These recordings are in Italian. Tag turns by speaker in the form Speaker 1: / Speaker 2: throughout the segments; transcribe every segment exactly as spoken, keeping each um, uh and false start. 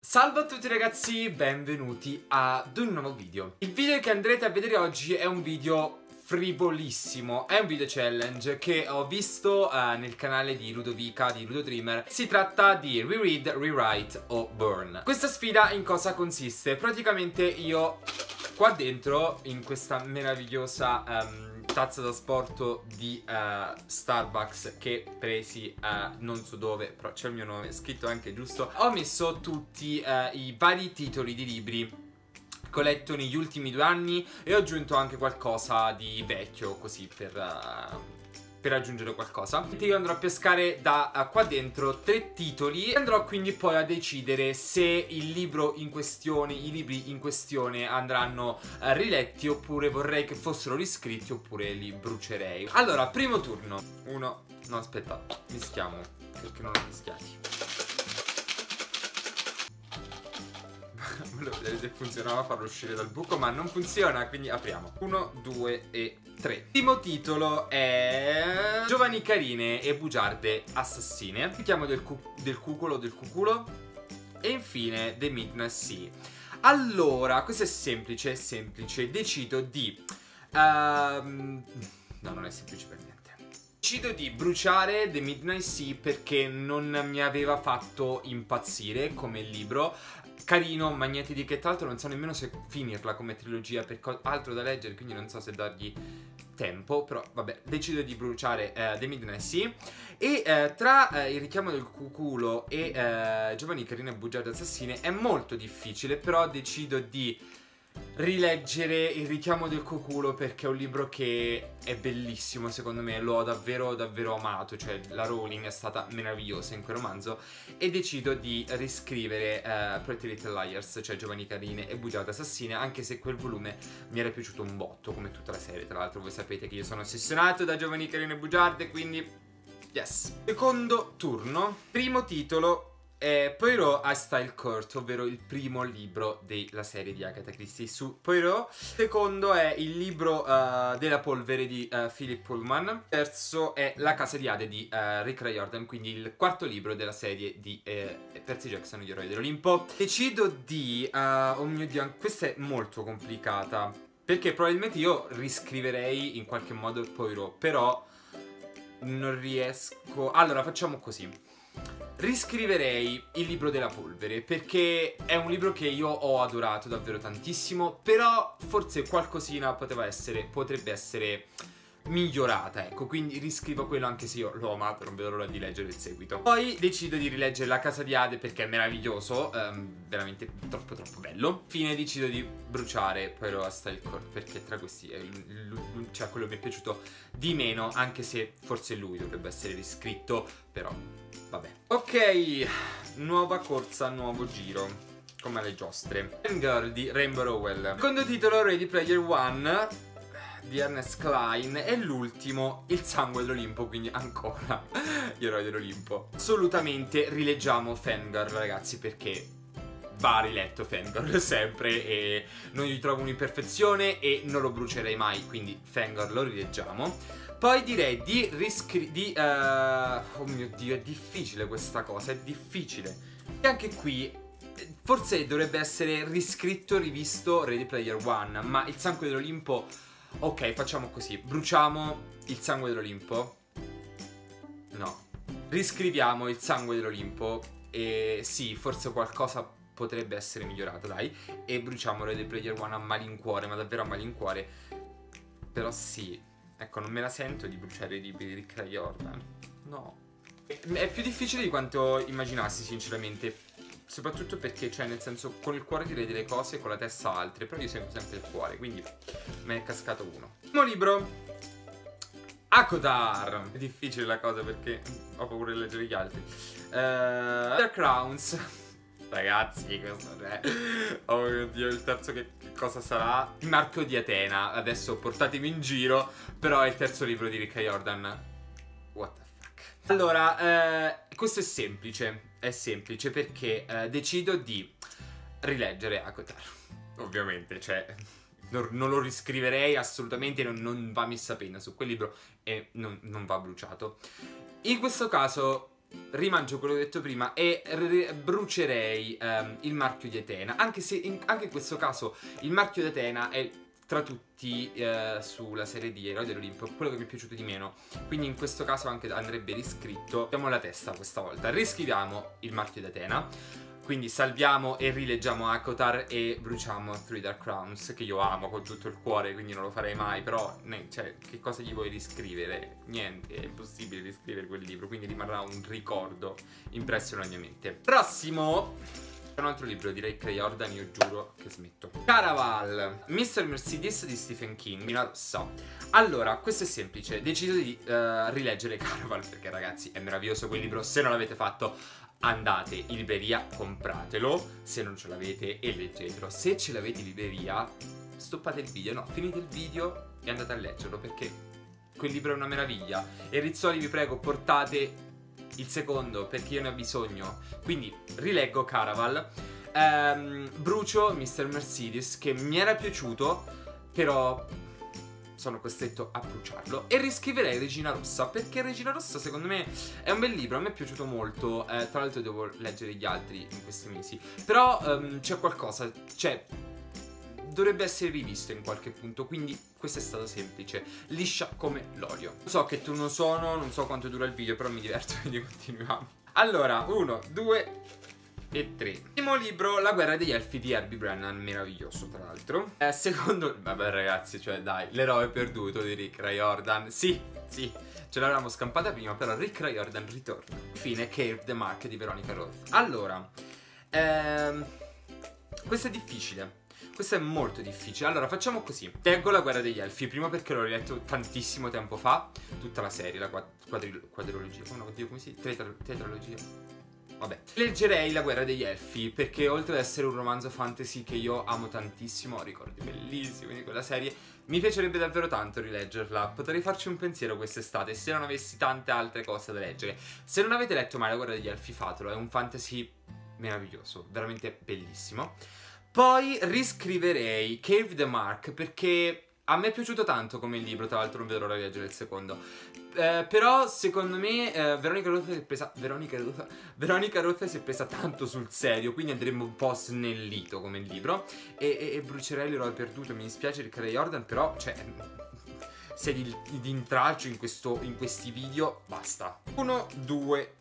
Speaker 1: Salve a tutti ragazzi, benvenuti ad un nuovo video. Il video che andrete a vedere oggi è un video frivolissimo, è un video challenge che ho visto uh, nel canale di Ludovica, di Ludodreamer. Si tratta di Reread, Rewrite o Burn. Questa sfida in cosa consiste? Praticamente io qua dentro, in questa meravigliosa um, tazza da sporto di uh, Starbucks che presi uh, non so dove, però c'è il mio nome scritto anche giusto, ho messo tutti uh, i vari titoli di libri che ho letto negli ultimi due anni e ho aggiunto anche qualcosa di vecchio così per... Uh, per aggiungere qualcosa. Io andrò a pescare da uh, qua dentro tre titoli e andrò quindi poi a decidere se il libro in questione, i libri in questione andranno uh, riletti oppure vorrei che fossero riscritti oppure li brucerei. Allora, primo turno. Uno, no aspetta, mischiamo, perché non l'ho mischiati. Volevo vedere se funzionava farlo uscire dal buco, ma non funziona, quindi apriamo. Uno, due e tre. Il primo titolo è Giovani carine e bugiarde assassine. Richiamo del, cu del cuculo del cuculo. E infine The Midnight Sea. Allora, questo è semplice, è semplice. Decido di uh, no, non è semplice per niente. Decido di bruciare The Midnight Sea perché non mi aveva fatto impazzire come libro. Carino, ma niente di che, tra l'altro non so nemmeno se finirla come trilogia, perché altro da leggere, quindi non so se dargli tempo, però vabbè, decido di bruciare uh, The Midnight Sea. E uh, tra uh, il richiamo del cuculo e uh, Giovani carine e bugiarde assassine è molto difficile, però decido di rileggere il richiamo del cuculo perché è un libro che è bellissimo, secondo me, l'ho davvero davvero amato, cioè la Rowling è stata meravigliosa in quel romanzo, e decido di riscrivere uh, Pretty Little Liars, cioè Giovani carine e bugiarde assassine, anche se quel volume mi era piaciuto un botto, come tutta la serie. Tra l'altro voi sapete che io sono ossessionato da Giovani carine e bugiarde, quindi yes. Secondo turno, primo titolo è Poirot a Style Court, ovvero il primo libro della serie di Agatha Christie su Poirot. Secondo è il libro uh, della polvere di uh, Philip Pullman. Terzo è La casa di Ade di uh, Rick Riordan, quindi il quarto libro della serie di uh, Percy Jackson, Gli eroi dell'Olimpo. Decido di... Uh, oh mio Dio, questa è molto complicata, perché probabilmente io riscriverei in qualche modo il Poirot, però non riesco... Allora, facciamo così. Riscriverei il libro della polvere perché è un libro che io ho adorato davvero tantissimo, però forse qualcosina poteva essere, potrebbe essere migliorata, ecco, quindi riscrivo quello anche se io l'ho amato, non vedo l'ora di leggere il seguito. Poi decido di rileggere La casa di Ade perché è meraviglioso, um, veramente troppo troppo bello. Infine decido di bruciare Poirot a Style Court perché tra questi è cioè quello che mi è piaciuto di meno, anche se forse lui dovrebbe essere riscritto, però vabbè. Ok, nuova corsa, nuovo giro, come alle giostre. Fangirl di Rainbow Rowell. Secondo titolo Ready Player One di Ernest Cline. E l'ultimo Il sangue dell'Olimpo, quindi ancora Gli eroi dell'Olimpo. Assolutamente rileggiamo Fangirl, ragazzi, perché va riletto Fangirl sempre e non gli trovo un'imperfezione e non lo brucerei mai, quindi Fangirl lo rileggiamo. Poi direi di riscrivere di, uh... oh mio Dio, è difficile questa cosa, è difficile. E anche qui forse dovrebbe essere riscritto, rivisto Ready Player One, ma Il sangue dell'Olimpo... Ok, facciamo così, bruciamo Il sangue dell'Olimpo. No, riscriviamo Il sangue dell'Olimpo. E sì, forse qualcosa potrebbe essere migliorato, dai. E bruciamo Ready Player One a malincuore, ma davvero a malincuore. Però sì, ecco, non me la sento di bruciare i libri di Rick Riordan. No, è più difficile di quanto immaginassi, sinceramente. Soprattutto perché, cioè, nel senso, con il cuore direi delle cose, con la testa altre. Però io sento sempre il cuore, quindi me ne è cascato uno. Primo libro, ACOTAR. È difficile la cosa perché ho paura di leggere gli altri. uh, The Crowns. Ragazzi, questo è... oh mio Dio, il terzo che, che cosa sarà? Il marchio di Atena. Adesso portatemi in giro. Però è il terzo libro di Rick Riordan. What the fuck. Allora, eh, questo è semplice. È semplice perché eh, decido di rileggere ACOTAR. Ovviamente, cioè... Non, non lo riscriverei assolutamente, non, non va messa penna su quel libro e non, non va bruciato. In questo caso rimangio quello che ho detto prima e brucerei um, il marchio di Atena, anche se in, anche in questo caso il marchio di Atena è tra tutti uh, sulla serie di Eroi dell'Olimpo quello che mi è piaciuto di meno, quindi in questo caso anche andrebbe riscritto. Diamo la testa questa volta, riscriviamo il marchio di Atena. Quindi salviamo e rileggiamo Akotar e bruciamo Three Dark Crowns, che io amo con tutto il cuore, quindi non lo farei mai, però ne, cioè, che cosa gli vuoi riscrivere? Niente, è impossibile riscrivere quel libro, quindi rimarrà un ricordo impresso nella mia mente. Prossimo! C'è un altro libro, direi Cray Jordan, io giuro che smetto. Caraval, mister Mercedes di Stephen King, Mina Rossa. Allora, questo è semplice, decido di uh, rileggere Caraval perché ragazzi è meraviglioso quel libro, se non l'avete fatto andate in libreria, compratelo, se non ce l'avete e leggetelo. Se ce l'avete in libreria, stoppate il video, no, finite il video e andate a leggerlo perché quel libro è una meraviglia. E Rizzoli, vi prego, portate il secondo perché io ne ho bisogno. Quindi rileggo Caraval, ehm, brucio mister Mercedes che mi era piaciuto, però sono costretto a bruciarlo, e riscriverei Regina Rossa perché Regina Rossa secondo me è un bel libro, a me è piaciuto molto, eh, tra l'altro devo leggere gli altri in questi mesi, però um, c'è qualcosa, cioè dovrebbe essere rivisto in qualche punto, quindi questo è stato semplice, liscia come l'olio. So che tu non sono, non so quanto dura il video, però mi diverto, quindi continuiamo. Allora, uno, due e tre. Primo libro, La guerra degli elfi di Herbie Brennan, meraviglioso tra l'altro. Eh, secondo, vabbè ragazzi, cioè dai, l'eroe perduto di Rick Riordan, sì, sì, ce l'avevamo scampata prima, però Rick Riordan ritorna. Infine, Cave the Mark di Veronica Roth. Allora, ehm, questo è difficile. Questo è molto difficile. Allora facciamo così. Leggo La guerra degli elfi, prima perché l'ho riletto tantissimo tempo fa, tutta la serie, la quadri quadrilogia, oh no, oddio, come si dice? Tetra tetralogia. Vabbè, leggerei La guerra degli elfi perché oltre ad essere un romanzo fantasy che io amo tantissimo, ho ricordi bellissimi di quella serie, mi piacerebbe davvero tanto rileggerla. Potrei farci un pensiero quest'estate se non avessi tante altre cose da leggere. Se non avete letto mai La guerra degli elfi, fatelo, è un fantasy meraviglioso, veramente bellissimo. Poi riscriverei Cave the Mark perché a me è piaciuto tanto come libro, tra l'altro non vedo l'ora di leggere il secondo. Eh, però secondo me eh, Veronica Roth si è presa Veronica Roth, Veronica Roth si è presa tanto sul serio, quindi andremo un po' snellito come libro. E, e, e brucerei l'eroe perduto, mi dispiace Rick Riordan, però cioè sei di, di intralcio in, questo, in questi video, basta. Uno, due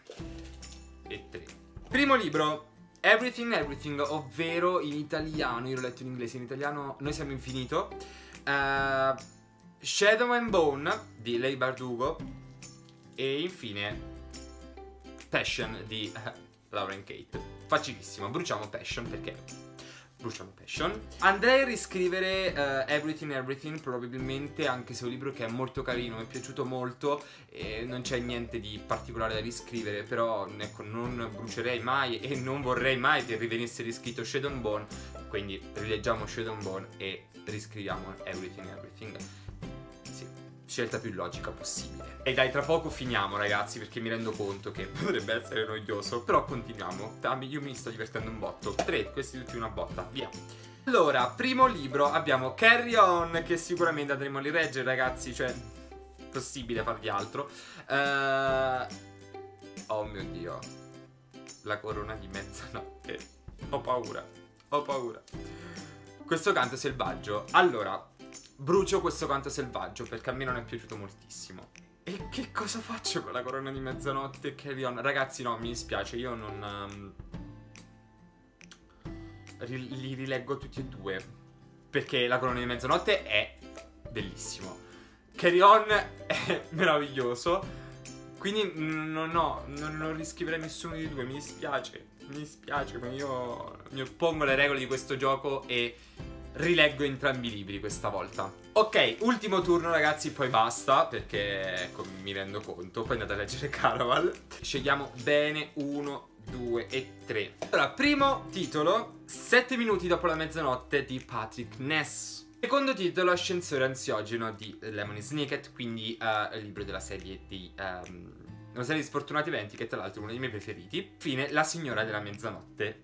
Speaker 1: e tre. Primo libro, Everything Everything, ovvero in italiano, io l'ho letto in inglese, in italiano Noi siamo infinito. uh, Shadow and Bone di Leigh Bardugo. E infine Passion di uh, Lauren Kate. Facilissimo, bruciamo Passion perché bruciamo Passion. Andrei a riscrivere uh, Everything Everything probabilmente, anche se è un libro che è molto carino, mi è piaciuto molto e non c'è niente di particolare da riscrivere, però ecco, non brucerei mai e non vorrei mai che rivenisse riscritto Shadow and Bone, quindi rileggiamo Shadow and Bone e riscriviamo Everything Everything. Sì, scelta più logica possibile. E dai, tra poco finiamo ragazzi, perché mi rendo conto che potrebbe essere noioso, però continuiamo. Io mi sto divertendo un botto. Tre, questi tutti una botta, via. Allora, primo libro abbiamo Carry On, che sicuramente andremo a rileggere ragazzi, cioè possibile farvi altro. uh, Oh mio Dio, La corona di mezzanotte. Ho paura, ho paura. Questo canto selvaggio. Allora, brucio questo canto selvaggio perché a me non è piaciuto moltissimo. E che cosa faccio con La corona di mezzanotte e Carry On? Ragazzi no, mi dispiace, io non... Um, ri li rileggo tutti e due perché La corona di mezzanotte è bellissimo, Carry On è meraviglioso, quindi no, no, non, non riscriverei nessuno dei due, mi dispiace, mi dispiace, ma io mi oppongo alle regole di questo gioco e rileggo entrambi i libri questa volta. Ok, ultimo turno ragazzi, poi basta, perché ecco, mi rendo conto. Poi andate a leggere Caraval. Scegliamo bene, uno, due e tre. Allora, primo titolo, Sette minuti dopo la mezzanotte di Patrick Ness. Secondo titolo, Ascensore ansiogeno di Lemony Snicket, quindi uh, il libro della serie di... Um, una serie di sfortunati eventi, che tra l'altro è uno dei miei preferiti. Fine, La signora della mezzanotte.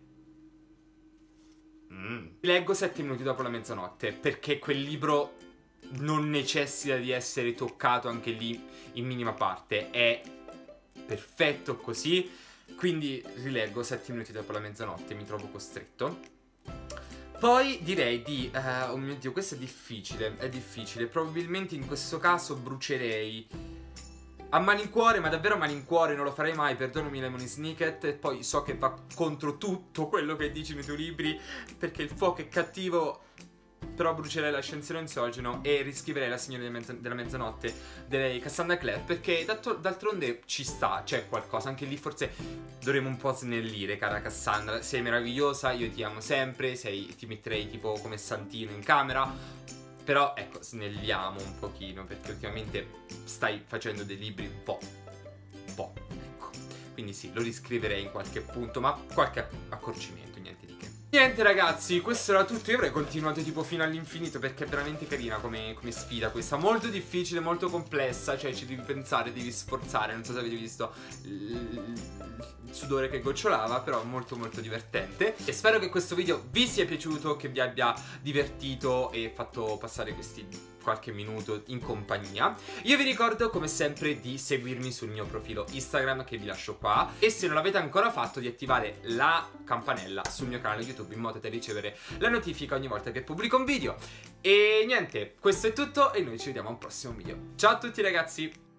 Speaker 1: Mm. Leggo Sette minuti dopo la mezzanotte perché quel libro non necessita di essere toccato anche lì in minima parte. È perfetto così. Quindi rileggo sette minuti dopo la mezzanotte, mi trovo costretto. Poi direi di... Uh, oh mio Dio, questo è difficile, è difficile. Probabilmente in questo caso brucerei a malincuore, ma davvero a malincuore, non lo farei mai, perdonami Lemony Snicket. E poi so che va contro tutto quello che dici nei tuoi libri, perché il fuoco è cattivo. Però brucerei l'ascensore insogeno e riscriverei La signora della, mezza della mezzanotte di Cassandra Clare, perché d'altronde ci sta, c'è qualcosa. Anche lì forse dovremmo un po' snellire, cara Cassandra. Sei meravigliosa, io ti amo sempre, sei, ti metterei tipo come santino in camera. Però ecco, snelliamo un pochino, perché ultimamente stai facendo dei libri un po', un po', ecco. Quindi sì, lo riscriverei in qualche punto, ma qualche accorcimento, niente di che. Niente ragazzi, questo era tutto. Io avrei continuato tipo fino all'infinito, perché è veramente carina come, come sfida questa. Molto difficile, molto complessa. Cioè ci devi pensare, devi sforzare. Non so se avete visto il sudore che gocciolava, però molto molto divertente. E spero che questo video vi sia piaciuto, che vi abbia divertito e fatto passare questi qualche minuto in compagnia. Io vi ricordo come sempre di seguirmi sul mio profilo Instagram, che vi lascio qua, e se non l'avete ancora fatto di attivare la campanella sul mio canale YouTube, in modo da ricevere la notifica ogni volta che pubblico un video. E niente, questo è tutto e noi ci vediamo a un prossimo video. Ciao a tutti ragazzi!